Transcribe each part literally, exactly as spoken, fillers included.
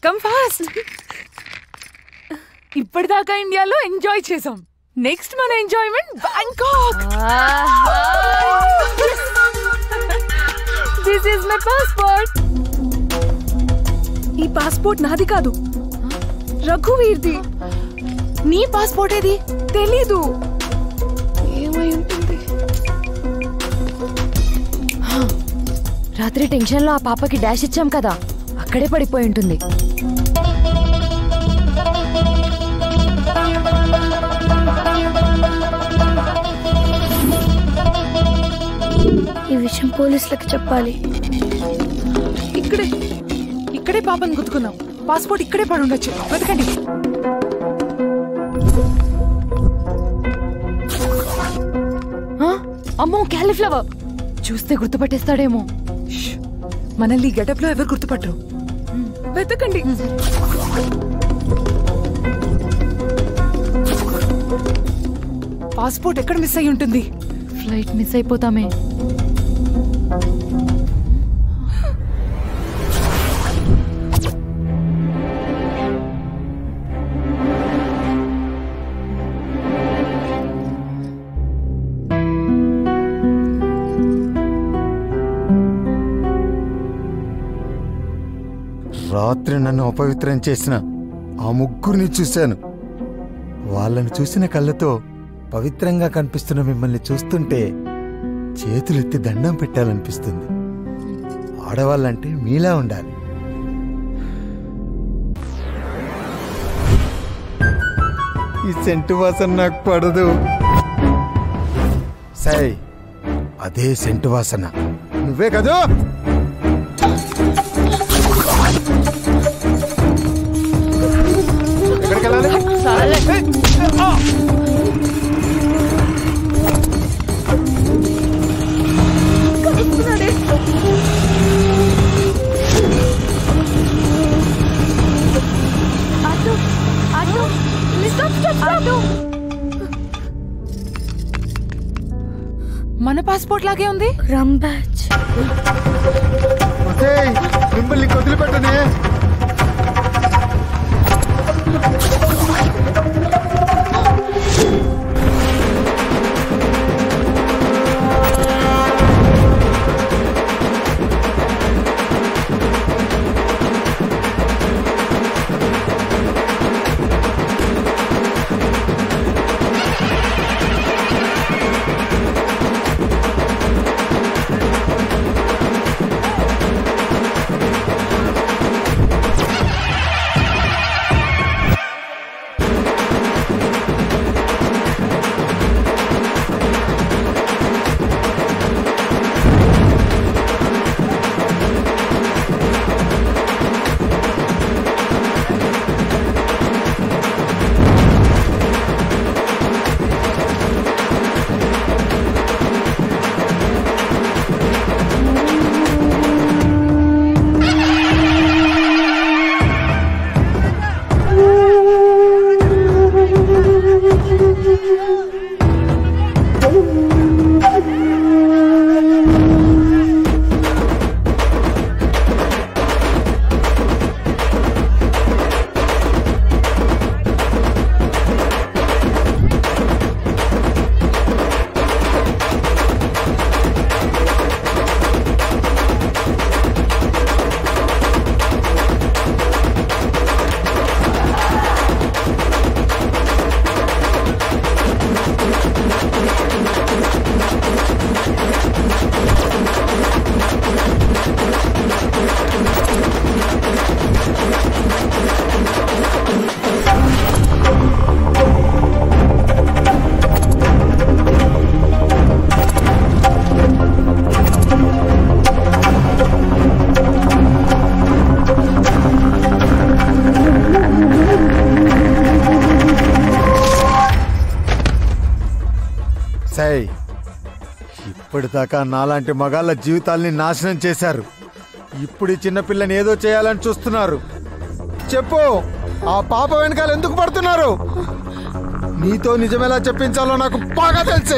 Come fast. ఇప్పటిదాకా ఇండియాలో enjoy చేసాం. నెక్స్ట్ మన enjoyment Bangkok. This is my passport. ఈ పాస్పోర్ట్ నాది కాదు, రఘువీర్ది. నీ పాస్పోర్ట్ ఏది? తెలీదు. ఏమై ఉంటుంది? రాత్రి టెన్షన్ లో ఆ పాపకి డాష్ ఇచ్చాం కదా, అక్కడే పడిపోయి ఉంటుంది. ఈ విషయం పోలీసులకు చెప్పాలి. ఇక్కడే ఇక్కడే పాపని గుర్తుకున్నాం. పాస్పోర్ట్ ఇక్కడే పడి ఉండొచ్చు. వెతకండి. అమ్మో, క్యాలీఫ్లవర్. చూస్తే గుర్తుపట్టేస్తాడేమో. మనల్ని గెటప్ లో ఎవరు గుర్తుపట్టరు. వెతకండి. పాస్పోర్ట్ ఎక్కడ మిస్ అయి ఉంటుంది? ఫ్లైట్ మిస్ అయిపోతామే. రాత్రి నన్ను అపవిత్రం చేసిన ఆ ముగ్గురిని చూశాను. వాళ్ళని చూసిన కళ్ళతో పవిత్రంగా కనిపిస్తున్న మిమ్మల్ని చూస్తుంటే చేతులెత్తి దండం పెట్టాలనిపిస్తుంది. ఆడవాళ్ళంటే మీలా ఉండాలి. ఈ సెంటు వాసన నాకు పడదు. సై, అదే సెంటు వాసన. నువ్వే కదా? ఎక్కడికి వెళ్ళాలి? మన పాస్పోర్ట్ లాగే ఉంది. రంబాజ్ మిమ్మల్ని వదిలిపెట్టనే. సై, ఇప్పటిదాకా నాలాంటి మగాళ్ళ జీవితాల్ని నాశనం చేశారు. ఇప్పుడు ఈ చిన్నపిల్లని ఏదో చేయాలని చూస్తున్నారు. చెప్పు, ఆ పాప వెనకాల ఎందుకు పడుతున్నారు? నీతో నిజమేలా చెప్పించాలో నాకు బాగా తెలుసే.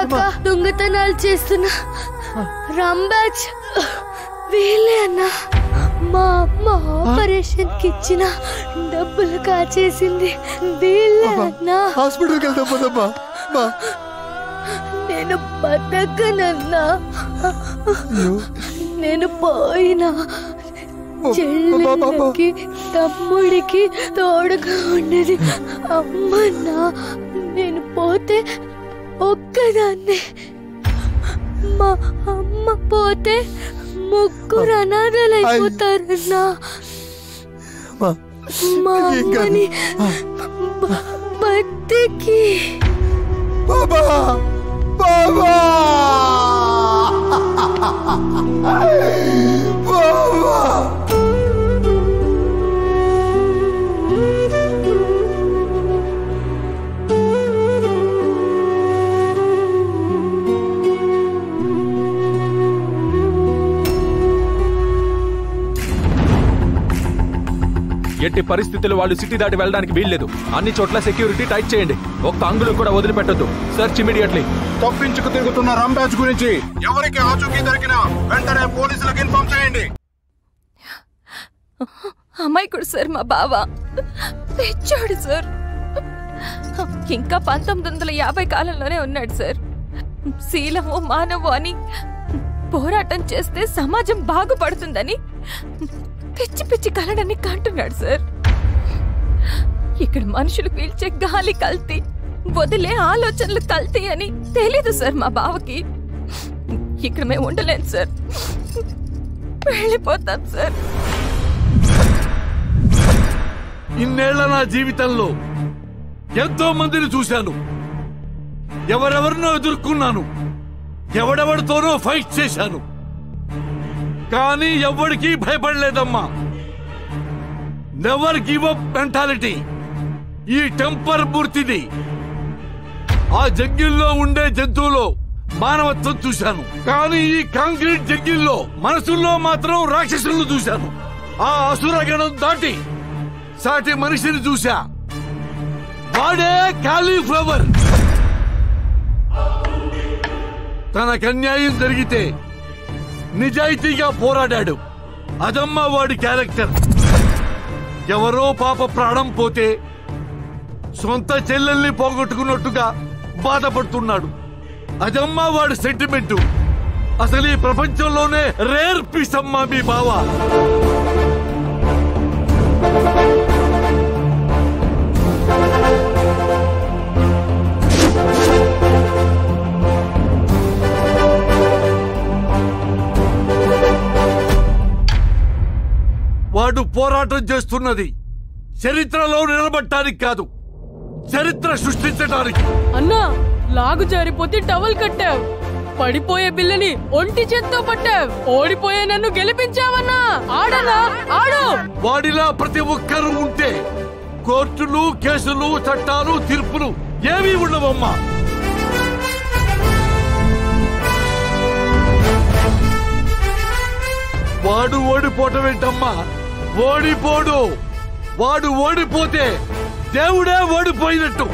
దాకా దొంగతనాలు చేస్తున్న రాంబాజ్ వీళ్ళే అన్నా. మా అమ్మ ఆపరేషన్ కి ఇచ్చిన డబ్బులు కాచేసింది వీళ్ళే అన్నా. హాస్పిటల్కి వెళ్తాం పదమ్మా. నేను బతకనన్నా. నేను పోయినా చెల్లెళ్ళకి తమ్ముడికి తోడుగా ఉండేది అమ్మన్నా. నేను పోతే ఒక్కదాన్ని, మా అమ్మ పోతే ముగ్గురు అనాథలైపోతారన్నా. మా అమ్మని బతికి బాబా బాబా బాబా ఎట్టి పరిస్థితుల్లో వాళ్ళు సిటీ దాటి వెళ్ళడానికి వీల్లేదు. అన్ని చోట్ల సెక్యూరిటీ టైట్ చేయండి. ఒక్క అంగుళం కూడా వదిలిపెట్టొద్దు. Search immediately. తప్పించుకు తిరుగుతున్న రాంబాజ్ గురించి ఎవరికి ఆచూకీ దొరికినా వెంటనే పోలీసులకు ఇన్ఫార్మ్ చేయండి. అమ్మాయికుడు సార్, మా బావ తెచ్చాడు సార్. ఇంకా పంతొమ్మిది వందల యాభై కాలంలోనే ఉన్నాడు సార్. శీలము మానవు అని పోరాటం చేస్తే సమాజం బాగుపడుతుందని పిచ్చి పిచ్చి కలడని కంటున్నాడు సార్. ఇక్కడ మనుషులు పీల్చే గాలి కల్తీ, వదిలే ఆలోచనలు కల్తీ అని తెలీదు సార్ మా బావకి. ఇక్కడ మేము ఉండలేం సార్, వెళ్ళిపోతాం సార్. ఇన్నేళ్ల నా జీవితంలో ఎంతో మందిని చూశాను, ఎవరెవరినో ఎదుర్కొన్నాను, ఎవడెవడితోనో ఫైట్ చేశాను. కానీ ఎవరికి భయపడలేదమ్మా. నెవర్ గివ్ అప్ మెంటాలిటీ ఈ టెంపర్ మూర్తిది. ఆ జంగిల్లో ఉండే జంతువులో మానవత్వం చూశాను, కానీ ఈ కాంక్రీట్ జంగిల్లో మనసుల్లో మాత్రం రాక్షసులను చూశాను. ఆ అసురగణం దాటి సాటి మనిషిని చూశా. వాడే కాలీఫ్లవర్. తనకు అన్యాయం జరిగితే నిజాయితీగా పోరాడాడు. అదమ్మా వాడి క్యారెక్టర్. ఎవరో పాప ప్రాణం పోతే సొంత చెల్లెల్ని పోగొట్టుకున్నట్టుగా బాధపడుతున్నాడు. అదమ్మా వాడి సెంటిమెంటు. అసలు ఈ ప్రపంచంలోనే రేర్ పీస్ అమ్మా మీ బావ. వాడు పోరాటం చేస్తున్నది చరిత్రలో నిలబడటానికి కాదు, చరిత్ర సృష్టించడానికి. అన్నా, లాగు జారిపోతే టవల్ కట్టావు, పడిపోయే బిల్లని ఒంటి చేత్తో పట్టావు, ఓడిపోయే నన్ను గెలిపించావన్నా. ఆడనా ఆడు. వాడిలా ప్రతి ఒక్కరూ ఉంటే కోర్టులు, కేసులు, చట్టాలు, తీర్పులు ఏమీ ఉండవమ్మా. వాడు ఓడిపోవటం ఏంటమ్మా? ఓడిపోడు. వాడు ఓడిపోతే దేవుడే ఓడిపోయినట్టు.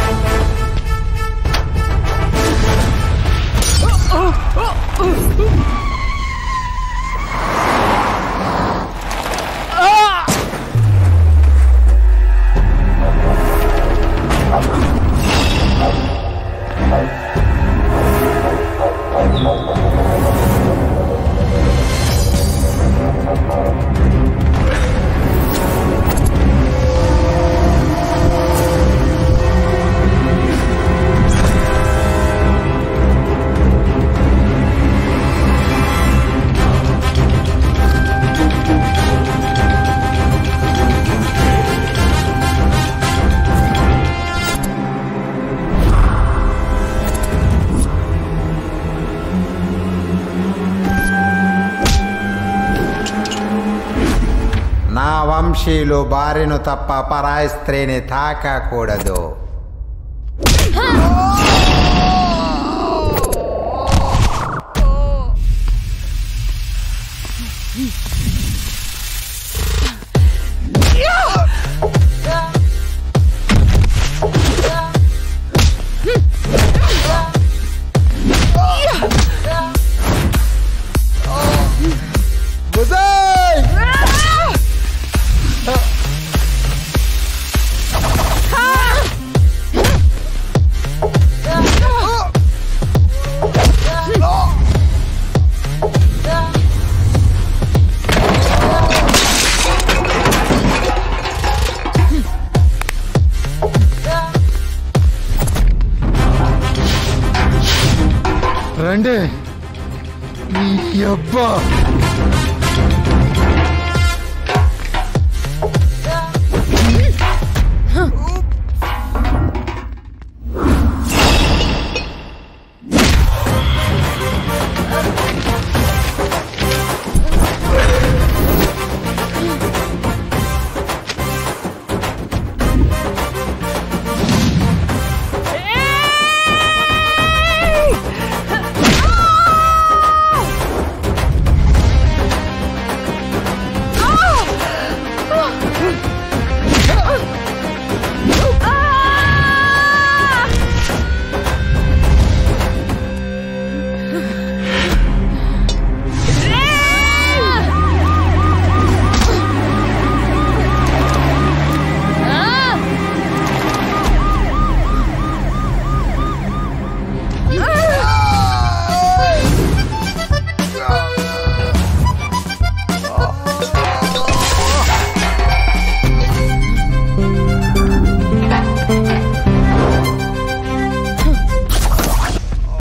వంశీయులు భార్యను తప్ప పరాయి స్త్రీని తాకకూడదు. రండి ఈ అబ్బా